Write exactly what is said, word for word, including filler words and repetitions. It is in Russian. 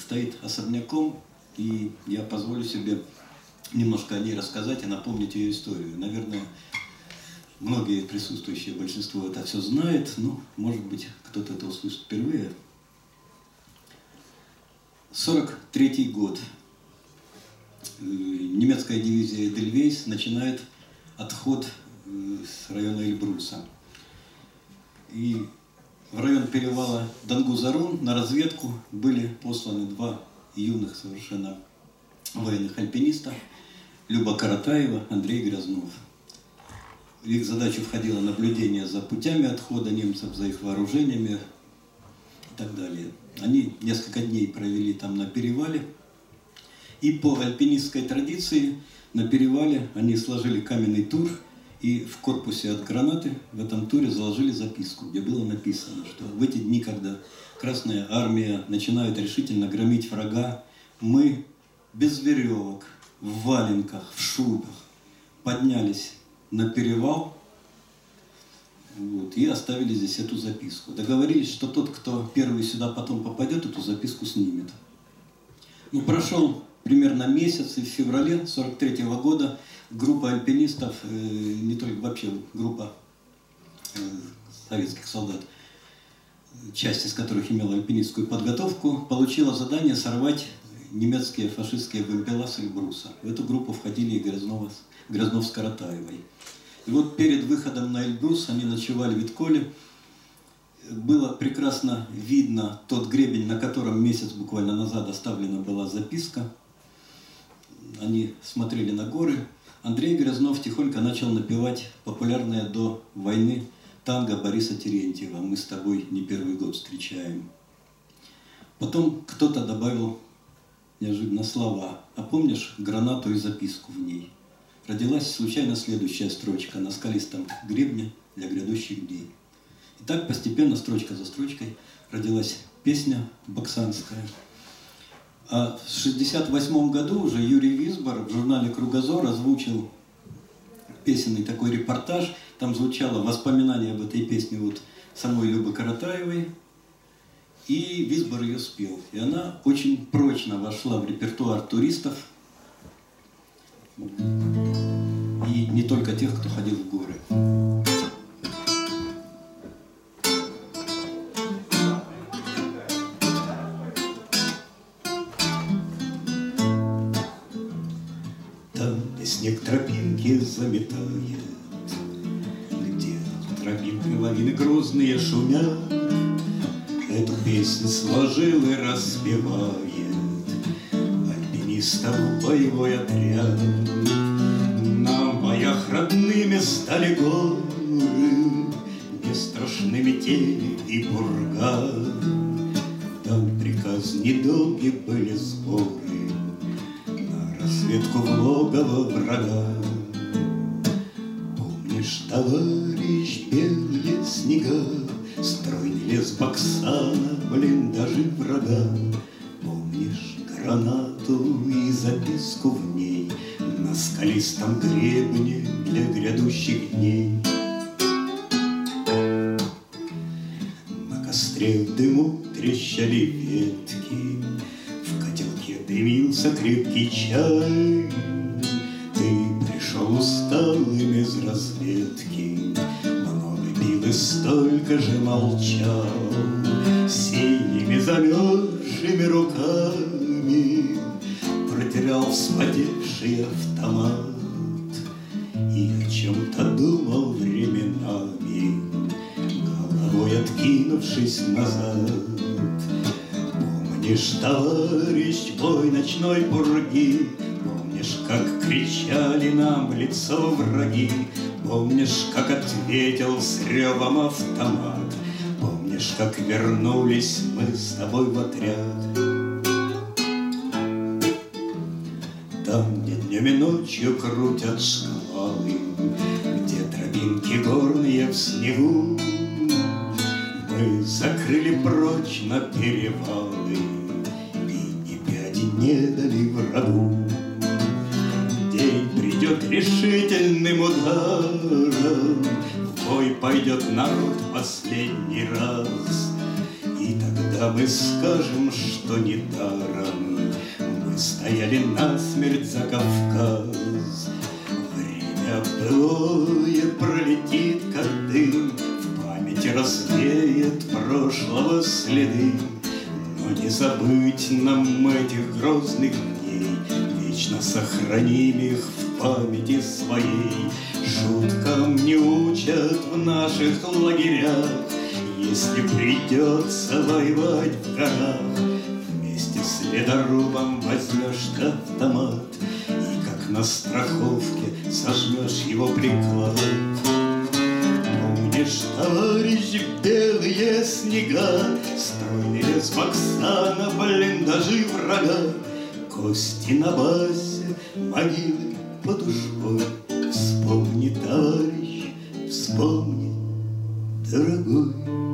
стоит особняком, и я позволю себе немножко о ней рассказать и напомнить ее историю. Наверное, многие присутствующие, большинство это все знает, но, может быть, кто-то это услышит впервые. сорок третий год. Немецкая дивизия Эдельвейс начинает отход с района Эльбруса. И в район перевала Дангузарун на разведку были посланы два юных совершенно военных альпиниста, Люба Каратаева, Андрей Грязнов. В их задачу входило наблюдение за путями отхода немцев, за их вооружениями и так далее. Они несколько дней провели там на перевале. И по альпинистской традиции на перевале они сложили каменный тур, и в корпусе от гранаты в этом туре заложили записку, где было написано, что в эти дни, когда Красная Армия начинает решительно громить врага, мы без веревок, в валенках, в шубах поднялись на перевал, вот, и оставили здесь эту записку. Договорились, что тот, кто первый сюда потом попадет, эту записку снимет. Ну, прошел примерно месяц, и в феврале сорок третьего года группа альпинистов, э, не только вообще группа э, советских солдат, часть из которых имела альпинистскую подготовку, получила задание сорвать немецкие фашистские вымпела с Эльбруса. В эту группу входили и Грязнов, Грязнов с Каратаевой. И вот перед выходом на Эльбрус они ночевали в Витколе. Было прекрасно видно тот гребень, на котором месяц буквально назад оставлена была записка. Они смотрели на горы. Андрей Грязнов тихонько начал напевать популярное до войны танго Бориса Терентьева «Мы с тобой не первый год встречаем». Потом кто-то добавил неожиданно слова: «А помнишь гранату и записку в ней?» Родилась случайно следующая строчка: «На скалистом гребне для грядущих дней». И так постепенно, строчка за строчкой, родилась песня баксанская. А в шестьдесят восьмом году уже Юрий Висбор в журнале «Кругозор» озвучил песенный такой репортаж. Там звучало воспоминание об этой песне вот самой Любы Каратаевой. И Висбор ее спел. И она очень прочно вошла в репертуар туристов. И не только тех, кто ходил в горы. Там, где снег тропинки заметает, где тропинкой лавины грозные шумят, эту песню сложил и распевает альпинистов боевой отряд. На боях родными стали горы, не страшны метели и пурга. Там приказ недолгие были сборы на разведку в логово врага. Помнишь, товарищ, белые снега, стройный лес Баксана, блиндажи врага? Помнишь гранату и записку в ней на скалистом гребне для грядущих дней? На костре в дыму трещали ветки, в котелке дымился крепкий чай. Ты пришел усталым из разведки, много пил и столько же молчал. Синими замерзшими руками протерял вспотевший автомат и о чем-то думал временами, головой откинувшись назад. Помнишь, товарищ, бой ночной пурги? Помнишь, как кричали нам в лицо враги? Помнишь, как ответил с ревом автомат? Помнишь, как вернулись мы с тобой в отряд? Там, где днем и ночью крутят шквалы, где тропинки горные в снегу, мы закрыли прочно перевалы и ни пяди не дали врагу. День придет решительным ударом, в бой пойдет народ последний раз, и тогда Тогда мы скажем, что недаром мы стояли насмерть за Кавказ. Время былое пролетит, как дым, в памяти развеет прошлого следы. Но не забыть нам этих грозных дней, вечно сохраним их в памяти своей. Шуткам не учат в наших лагерях, если придется воевать в горах. Вместе с ледорубом возьмешь автомат и, как на страховке, сожмешь его приклад. Помнишь, товарищ, белые снега, стройный лес Баксана, блиндажи врага, кости на базе, могилы под ушкой. Вспомни, товарищ, вспомни, дорогой.